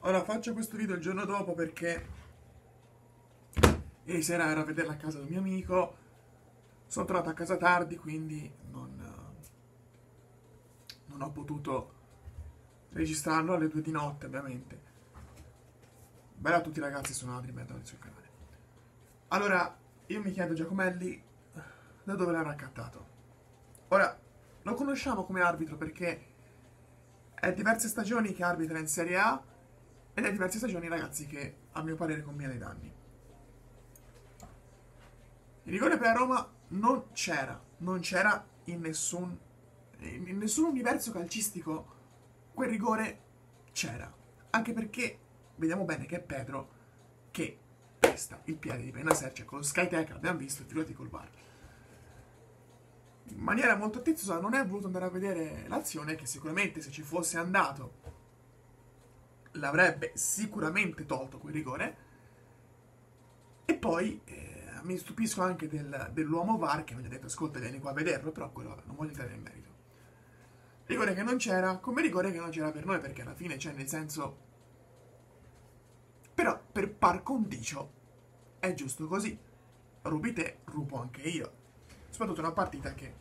Ora faccio questo video il giorno dopo perché ieri sera ero a vederla a casa di un mio amico, sono tornato a casa tardi, quindi non ho potuto registrarlo alle 2 di notte, ovviamente. Bella a tutti i ragazzi sono altri metodi sul canale. Allora, io mi chiedo, Giacomelli, da dove l'ha raccattato? Ora, lo conosciamo come arbitro perché è diverse stagioni che arbitra in Serie A ed è diverse stagioni, ragazzi, che a mio parere combina dei danni. Il rigore per la Roma non c'era in nessun universo calcistico. Quel rigore c'era, anche perché vediamo bene che è Pedro che pesta il piede di Bennacer, cioè con lo SkyTech abbiamo visto, figurati col VAR. In maniera molto attenziosa non è voluto andare a vedere l'azione, che sicuramente se ci fosse andato l'avrebbe sicuramente tolto quel rigore. E poi mi stupisco anche dell'uomo VAR che non gli ha detto ascolta, vieni qua a vederlo, però quello vabbè, non voglio entrare nel merito. Rigore che non c'era, come rigore che non c'era per noi, perché alla fine, cioè, nel senso, però per par condicio è giusto così. Rubi te, rubo anche io. Soprattutto una partita che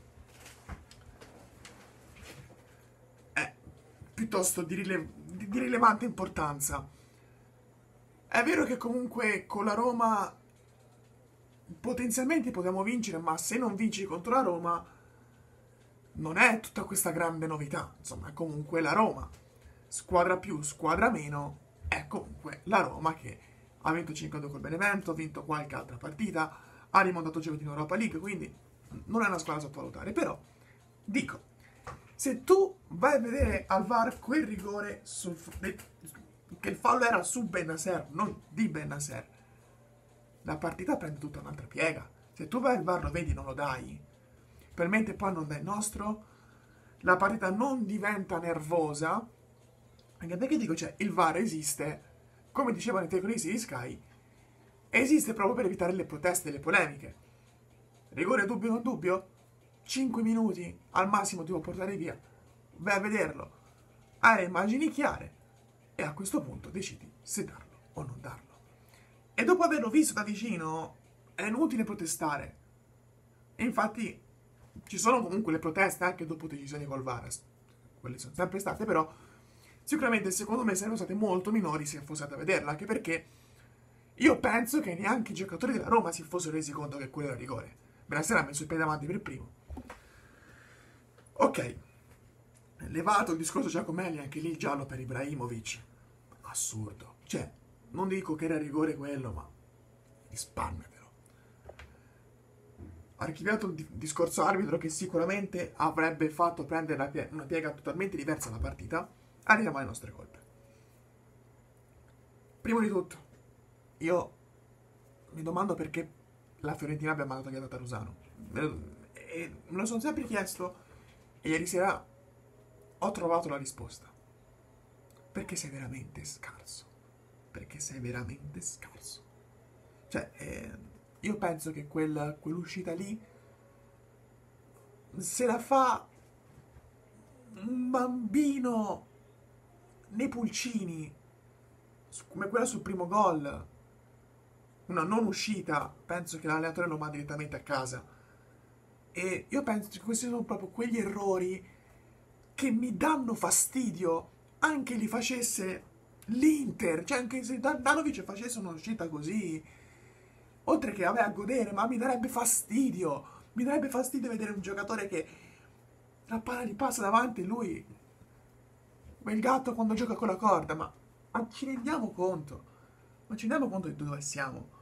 è piuttosto di rilevante importanza. È vero che comunque con la Roma potenzialmente potevamo vincere, ma se non vinci contro la Roma non è tutta questa grande novità. Insomma, è comunque la Roma. Squadra più, squadra meno, è comunque la Roma che ha vinto 5-2 col Benevento, ha vinto qualche altra partita, ha rimontato giovedì in Europa League, quindi non è una squadra da sottovalutare. Però, dico, se tu vai a vedere al VAR quel rigore che il fallo era su Bennacer, non di Bennacer, la partita prende tutta un'altra piega. Se tu vai al VAR lo vedi non lo dai, per mente poi non dai il nostro, la partita non diventa nervosa, anche perché dico, cioè, il VAR esiste, come dicevano i telecronisti di Sky, esiste proprio per evitare le proteste e le polemiche. Rigore dubbio non dubbio? 5 minuti al massimo ti può portare via. Vai a vederlo, hai le immagini chiare e a questo punto decidi se darlo o non darlo. E dopo averlo visto da vicino è inutile protestare. E infatti ci sono comunque le proteste anche dopo decisioni col VAR. Quelle sono sempre state, però sicuramente secondo me sarebbero state molto minori se fosse andata a vederla, anche perché io penso che neanche i giocatori della Roma si fossero resi conto che quello era rigore. Bennacer ha messo il piede davanti per primo. Ok, levato il discorso Giacomelli, anche lì il giallo per Ibrahimovic. Assurdo. Cioè, non dico che era rigore quello, ma risparmiatelo. Archiviato il discorso arbitro che sicuramente avrebbe fatto prendere una piega totalmente diversa alla partita, arriviamo alle nostre colpe. Prima di tutto, io mi domando perché la Fiorentina abbia mandato via Tatarusano. E me lo sono sempre chiesto e ieri sera ho trovato la risposta. Perché sei veramente scarso. Perché sei veramente scarso. Cioè, io penso che quell'uscita lì se la fa un bambino nei pulcini, come quella sul primo gol. Una non uscita, penso che l'allenatore lo manda direttamente a casa. E io penso che questi sono proprio quegli errori che mi danno fastidio, anche li facesse l'Inter, cioè anche se Danovic facesse un'uscita così, oltre che vabbè, a godere, ma mi darebbe fastidio vedere un giocatore che la palla gli passa davanti e lui, come il gatto quando gioca con la corda, ma ci rendiamo conto? Ma ci rendiamo conto di dove siamo?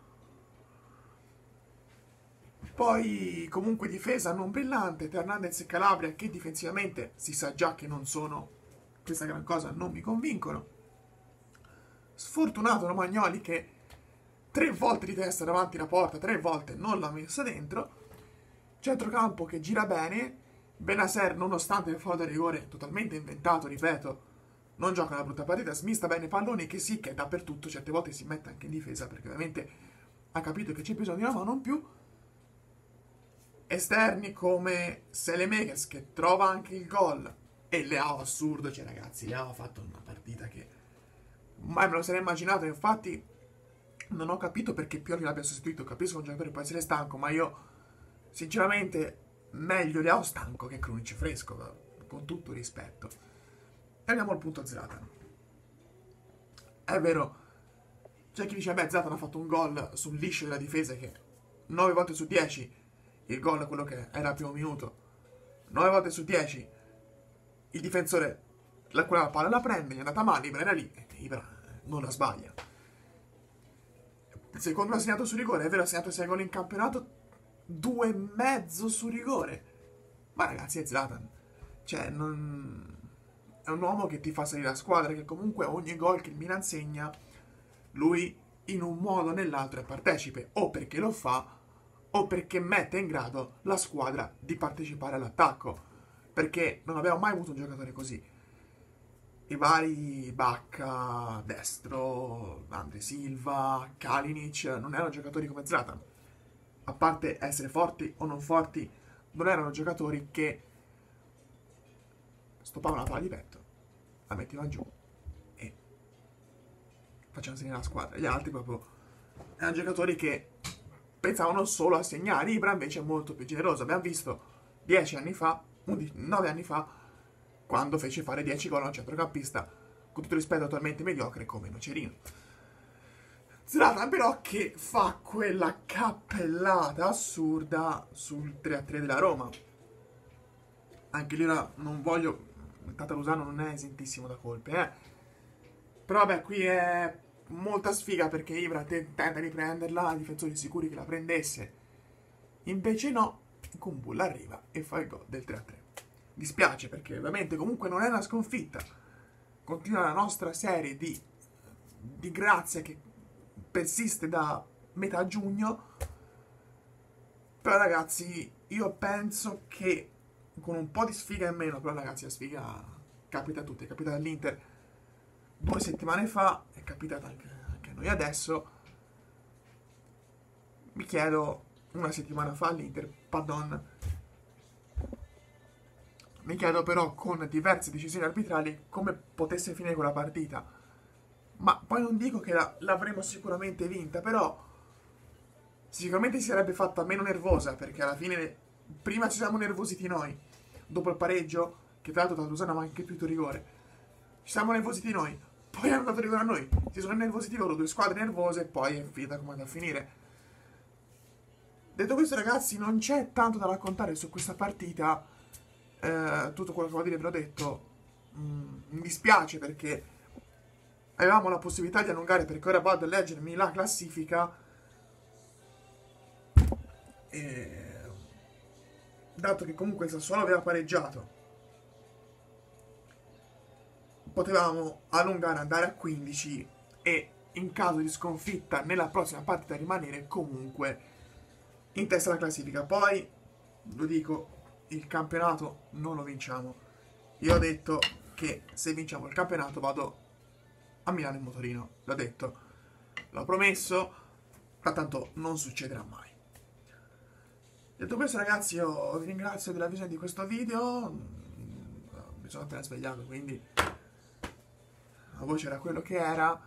Poi comunque difesa non brillante, Hernandez e Calabria che difensivamente si sa già che non sono questa gran cosa, non mi convincono. Sfortunato Romagnoli che 3 volte di testa davanti alla porta, 3 volte non l'ha messa dentro. Centrocampo che gira bene, Bennacer nonostante il fallo da rigore totalmente inventato, ripeto, non gioca una brutta partita, smista bene i palloni che sì, che dappertutto, certe volte si mette anche in difesa perché ovviamente ha capito che c'è bisogno di una mano in più. Esterni come Selemakers che trova anche il gol e Leao assurdo, cioè ragazzi, Leao ha fatto una partita che mai me lo sarei immaginato. Infatti non ho capito perché Pioli l'abbia sostituito. Capisco che un giocatore può essere stanco, ma io sinceramente meglio Leao stanco che Krunic fresco, con tutto rispetto. E andiamo al punto Zlatan. È vero, c'è chi dice, beh, Zlatan ha fatto un gol sul liscio della difesa, che 9 volte su 10 il gol, quello che era al primo minuto, 9 volte su 10 il difensore quella palla la prende, gli è andata male, Ibra era lì e Ibra non la sbaglia. Il secondo ha segnato su rigore, è vero, ha segnato 6 gol in campionato, 2,5 su rigore. Ma ragazzi, è Zlatan. Cioè, non... è un uomo che ti fa salire la squadra, che comunque ogni gol che il Milan segna, lui in un modo o nell'altro è partecipe, o perché lo fa, o perché mette in grado la squadra di partecipare all'attacco. Perché non abbiamo mai avuto un giocatore così. I vari Bacca, Destro, Andre Silva, Kalinic non erano giocatori come Zlatan. A parte essere forti o non forti, non erano giocatori che stoppavano la palla di petto, la mettevano giù e facevano segnare la squadra. Gli altri proprio erano giocatori che pensavano solo a segnare. Ibra invece è molto più generoso. Abbiamo visto 10 anni fa, 9 anni fa, quando fece fare 10 gol a un centrocampista, con tutto rispetto, attualmente mediocre come Nocerino. Zlatan però che fa quella cappellata assurda sul 3-3 della Roma. Anche lì non voglio... Tatarusano non è esentissimo da colpe, Però vabbè, qui è molta sfiga perché Ibra tenta di prenderla, i difensori sicuri che la prendesse. Invece no, Kumbull arriva e fa il gol del 3-3. Dispiace perché ovviamente comunque non è una sconfitta. Continua la nostra serie di grazia che persiste da metà giugno. Però ragazzi, io penso che con un po' di sfiga in meno, però ragazzi la sfiga capita a tutti, è capitata all'Inter 2 settimane fa, è capitata anche a noi adesso. Mi chiedo, una settimana fa all'Inter, pardon, mi chiedo però con diverse decisioni arbitrali come potesse finire quella partita. Ma poi non dico che l'avremmo sicuramente vinta, però sicuramente si sarebbe fatta meno nervosa, perché alla fine prima ci siamo nervositi noi, dopo il pareggio, che tra l'altro Tatarusano aveva anche più rigore, ci siamo nervositi noi, poi hanno dato rigore a noi, si sono nervositi loro, 2 squadre nervose, e poi è finita come da finire. Detto questo ragazzi, non c'è tanto da raccontare su questa partita, tutto quello che volevo dire ve l'ho detto. Mi dispiace perché avevamo la possibilità di allungare, perché ora vado a leggermi la classifica e dato che comunque il Sassuolo aveva pareggiato, potevamo allungare, andare a 15 e in caso di sconfitta nella prossima partita rimanere comunque in testa alla classifica. Poi, lo dico, il campionato non lo vinciamo. Io ho detto che se vinciamo il campionato vado a Milano in motorino. L'ho detto, l'ho promesso, ma tanto non succederà mai. Detto questo ragazzi, io vi ringrazio della visione di questo video. Mi sono appena svegliato, quindi la voce era quello che era.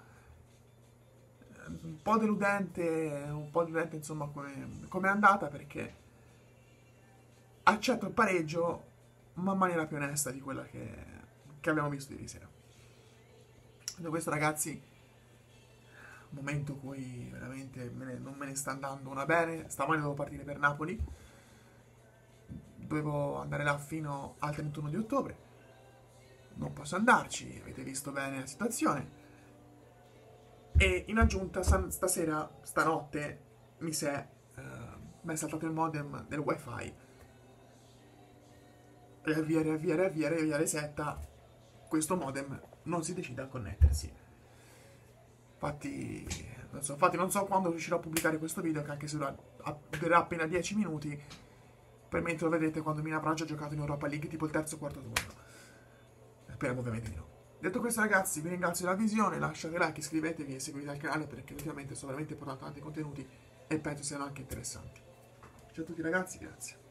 Un po' deludente insomma come è andata, perché accetto il pareggio ma in maniera più onesta di quella che abbiamo visto ieri sera. Detto questo ragazzi, un momento in cui veramente non me ne sta andando una bene. Stamani dovevo partire per Napoli, dovevo andare là fino al 31 di ottobre, non posso andarci, avete visto bene la situazione. E in aggiunta stanotte mi è saltato il modem del wifi, riavvia resetta, questo modem non si decide a connettersi. Infatti non so quando riuscirò a pubblicare questo video, che anche se durerà appena 10 minuti, probabilmente lo vedrete quando Milan avrà già giocato in Europa League, tipo il terzo o quarto turno. Speriamo ovviamente di no. Detto questo ragazzi, vi ringrazio della visione, lasciate like, iscrivetevi e seguite il canale, perché ultimamente sto veramente portando tanti contenuti e penso siano anche interessanti. Ciao a tutti ragazzi, grazie.